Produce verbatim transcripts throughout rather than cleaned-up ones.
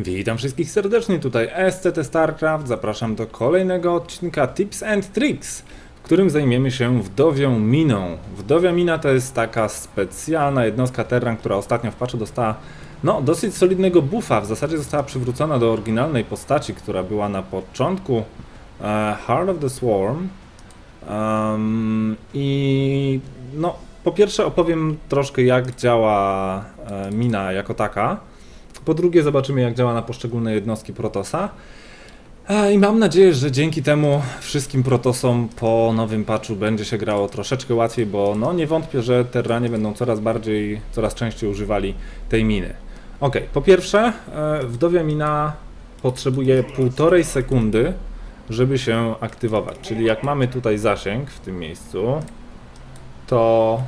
Witam wszystkich serdecznie, tutaj S C T StarCraft. Zapraszam do kolejnego odcinka Tips and Tricks, w którym zajmiemy się wdowią miną. Wdowia mina to jest taka specjalna jednostka Terran, która ostatnio w patchu dostała no, dosyć solidnego buffa. W zasadzie została przywrócona do oryginalnej postaci, która była na początku uh, Heart of the Swarm. Um, I no, po pierwsze opowiem troszkę, jak działa uh, mina jako taka. Po drugie zobaczymy, jak działa na poszczególne jednostki Protossa. I mam nadzieję, że dzięki temu wszystkim Protosom po nowym patchu będzie się grało troszeczkę łatwiej, bo no nie wątpię, że Terranie będą coraz bardziej, coraz częściej używali tej miny. Ok, po pierwsze, wdowia mina potrzebuje półtorej sekundy, żeby się aktywować. Czyli jak mamy tutaj zasięg w tym miejscu, to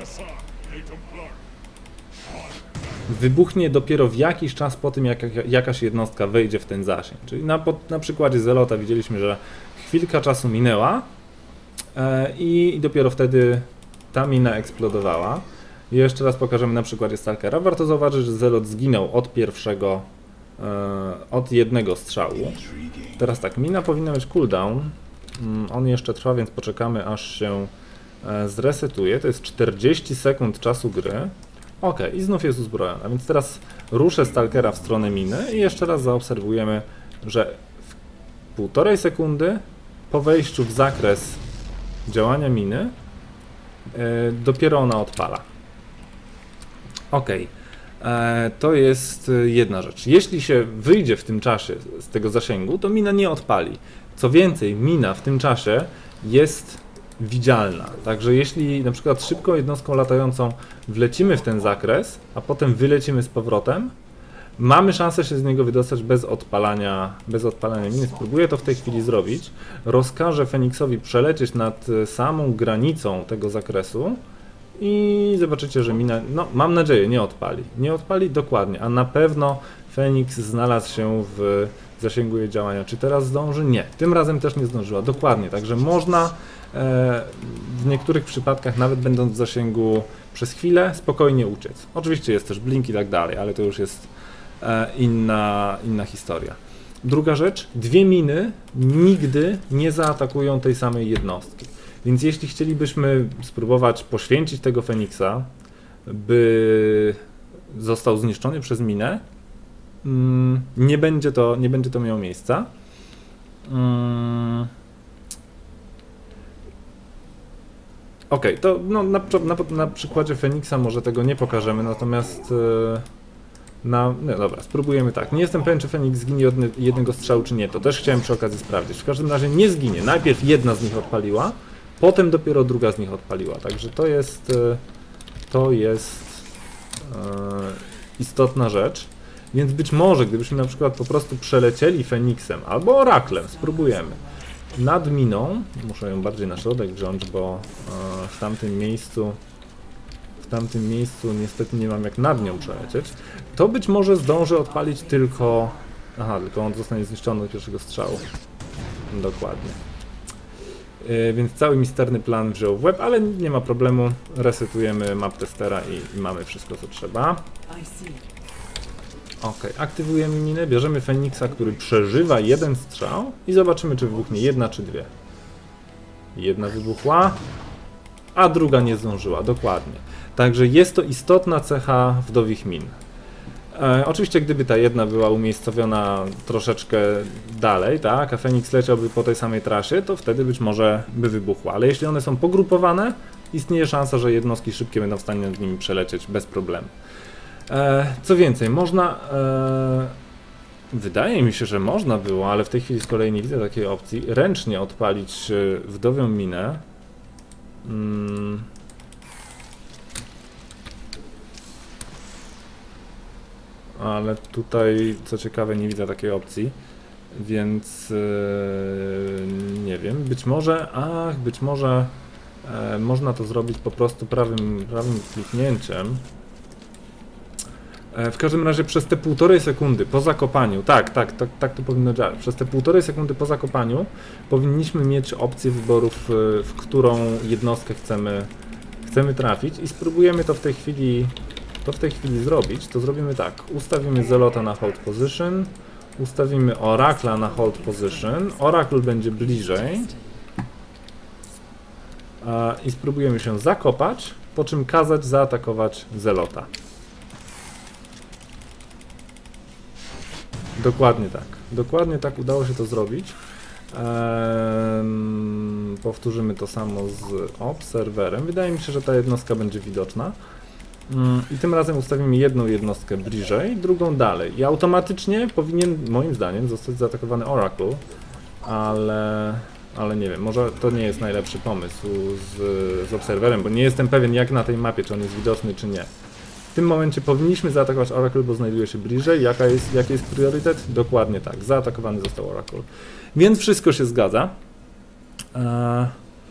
wybuchnie dopiero w jakiś czas po tym, jak jakaś jednostka wejdzie w ten zasięg. Czyli na, na przykładzie Zelota widzieliśmy, że chwilka czasu minęła e, i, i dopiero wtedy ta mina eksplodowała. I jeszcze raz pokażemy na przykładzie Stalkera. Warto zauważyć, że Zelot zginął od pierwszego, e, od jednego strzału. Teraz tak, mina powinna mieć cooldown. Mm, on jeszcze trwa, więc poczekamy, aż się e, zresetuje. To jest czterdzieści sekund czasu gry. Ok, i znów jest uzbrojona, więc teraz ruszę Stalkera w stronę miny i jeszcze raz zaobserwujemy, że w półtorej sekundy po wejściu w zakres działania miny yy, dopiero ona odpala. Ok, e, to jest jedna rzecz. Jeśli się wyjdzie w tym czasie z tego zasięgu, to mina nie odpali. Co więcej, mina w tym czasie jest widzialna. Także jeśli na przykład szybką jednostką latającą wlecimy w ten zakres, a potem wylecimy z powrotem, mamy szansę się z niego wydostać bez odpalania, bez odpalania miny. Spróbuję to w tej chwili zrobić. Rozkażę Feniksowi przelecieć nad samą granicą tego zakresu i zobaczycie, że mina, no mam nadzieję, nie odpali. Nie odpali dokładnie, a na pewno Feniks znalazł się w zasięgu jej działania. Czy teraz zdąży? Nie. Tym razem też nie zdążyła. Dokładnie. Także można w niektórych przypadkach, nawet będąc w zasięgu przez chwilę, spokojnie uciec. Oczywiście jest też blink i tak dalej, ale to już jest inna, inna historia. Druga rzecz, dwie miny nigdy nie zaatakują tej samej jednostki. Więc jeśli chcielibyśmy spróbować poświęcić tego Feniksa, by został zniszczony przez minę, nie będzie to, nie będzie to miało miejsca. Ok, to no, na, na, na przykładzie Feniksa może tego nie pokażemy, natomiast yy, na, no dobra, spróbujemy tak. Nie jestem pewien, czy Feniks zginie od jednego strzału, czy nie. To też chciałem przy okazji sprawdzić. W każdym razie nie zginie. Najpierw jedna z nich odpaliła, potem dopiero druga z nich odpaliła. Także to jest, yy, to jest yy, istotna rzecz. Więc być może, gdybyśmy na przykład po prostu przelecieli Feniksem albo Oraklem, spróbujemy. Nad miną, muszę ją bardziej na środek wziąć, bo e, w tamtym miejscu w tamtym miejscu niestety nie mam jak nad nią przelecieć, to być może zdążę odpalić tylko, aha, tylko on zostanie zniszczony do pierwszego strzału. Dokładnie. E, więc cały misterny plan wziął w łeb, ale nie ma problemu, resetujemy map testera i, i mamy wszystko, co trzeba. Ok, aktywujemy minę, bierzemy Feniksa, który przeżywa jeden strzał i zobaczymy, czy wybuchnie jedna czy dwie. Jedna wybuchła, a druga nie zdążyła, dokładnie. Także jest to istotna cecha wdowich min. E, oczywiście gdyby ta jedna była umiejscowiona troszeczkę dalej, tak, a Feniks leciałby po tej samej trasie, to wtedy być może by wybuchła. Ale jeśli one są pogrupowane, istnieje szansa, że jednostki szybkie będą w stanie nad nimi przelecieć bez problemu. Co więcej, można, e, wydaje mi się, że można było, ale w tej chwili z kolei nie widzę takiej opcji, ręcznie odpalić wdowią minę. Hmm. Ale tutaj, co ciekawe, nie widzę takiej opcji, więc e, nie wiem, być może, ach, być może e, można to zrobić po prostu prawym, prawym kliknięciem. W każdym razie przez te półtorej sekundy po zakopaniu, tak, tak, tak, tak to powinno działać, przez te półtorej sekundy po zakopaniu powinniśmy mieć opcję wyboru, w, w którą jednostkę chcemy, chcemy trafić i spróbujemy to w tej chwili to w tej chwili zrobić, to zrobimy tak. Ustawimy Zelota na hold position, ustawimy Oracla na hold position, Oracle będzie bliżej i spróbujemy się zakopać, po czym kazać zaatakować Zelota. Dokładnie tak. Dokładnie tak udało się to zrobić. Ehm, powtórzymy to samo z obserwerem. Wydaje mi się, że ta jednostka będzie widoczna. Mm, I tym razem ustawimy jedną jednostkę bliżej, drugą dalej. I automatycznie powinien, moim zdaniem, zostać zaatakowany Oracle, ale, ale nie wiem, może to nie jest najlepszy pomysł z, z obserwerem, bo nie jestem pewien, jak na tej mapie, czy on jest widoczny, czy nie. W tym momencie powinniśmy zaatakować Oracle, bo znajduje się bliżej. Jaka jest, jaki jest priorytet? Dokładnie tak. Zaatakowany został Oracle. Więc wszystko się zgadza. Eee...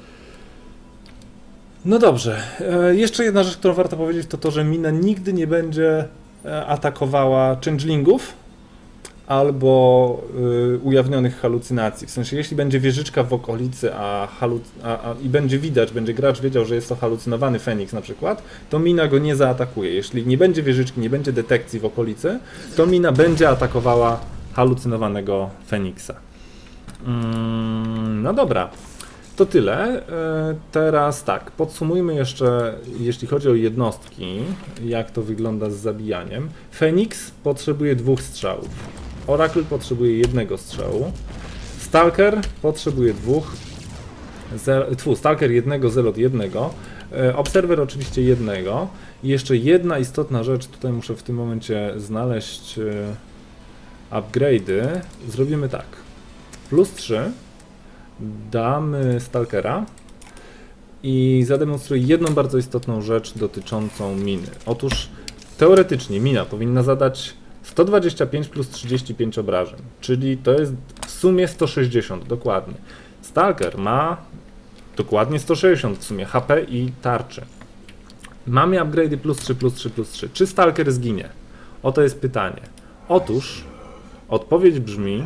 No dobrze. Eee, jeszcze jedna rzecz, którą warto powiedzieć, to to, że mina nigdy nie będzie e, atakowała changelingów albo y, ujawnionych halucynacji. W sensie, jeśli będzie wieżyczka w okolicy, a, haluc a, a i będzie widać, będzie gracz wiedział, że jest to halucynowany Feniks na przykład, to mina go nie zaatakuje. Jeśli nie będzie wieżyczki, nie będzie detekcji w okolicy, to mina będzie atakowała halucynowanego Feniksa. Mm, no dobra, to tyle. E, teraz tak, podsumujmy jeszcze, jeśli chodzi o jednostki, jak to wygląda z zabijaniem. Feniks potrzebuje dwóch strzałów. Oracle potrzebuje jednego strzału. Stalker potrzebuje dwóch. Tfu, Stalker jednego, Zelot jednego. E, Obserwer oczywiście jednego. I jeszcze jedna istotna rzecz, tutaj muszę w tym momencie znaleźć e, upgrade'y. Zrobimy tak. Plus trzy. Damy Stalkera. I zademonstruję jedną bardzo istotną rzecz dotyczącą miny. Otóż teoretycznie mina powinna zadać sto dwadzieścia pięć plus trzydzieści pięć obrażeń, czyli to jest w sumie sto sześćdziesiąt, dokładnie. Stalker ma dokładnie sto sześćdziesiąt w sumie H P i tarczy. Mamy upgrade'y plus trzy, plus trzy, plus trzy. Czy Stalker zginie? Oto jest pytanie. Otóż odpowiedź brzmi...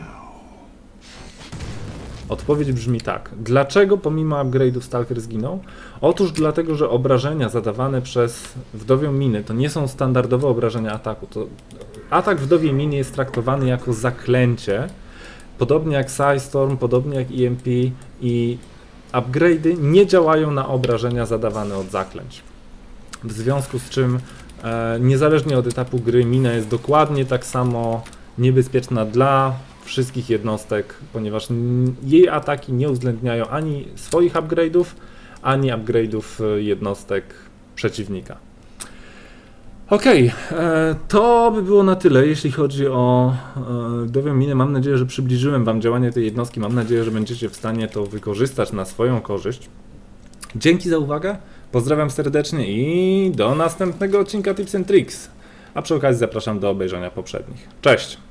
Odpowiedź brzmi tak. Dlaczego pomimo upgrade'ów Stalker zginął? Otóż dlatego, że obrażenia zadawane przez wdowią miny to nie są standardowe obrażenia ataku. To atak wdowiej miny jest traktowany jako zaklęcie, podobnie jak Psystorm, podobnie jak E M P, i upgrade'y nie działają na obrażenia zadawane od zaklęć. W związku z czym e, niezależnie od etapu gry mina jest dokładnie tak samo niebezpieczna dla wszystkich jednostek, ponieważ jej ataki nie uwzględniają ani swoich upgrade'ów, ani upgrade'ów jednostek przeciwnika. Ok, to by było na tyle, jeśli chodzi o wdowią minę. Mam nadzieję, że przybliżyłem Wam działanie tej jednostki. Mam nadzieję, że będziecie w stanie to wykorzystać na swoją korzyść. Dzięki za uwagę, pozdrawiam serdecznie i do następnego odcinka Tips and Tricks. A przy okazji zapraszam do obejrzenia poprzednich. Cześć!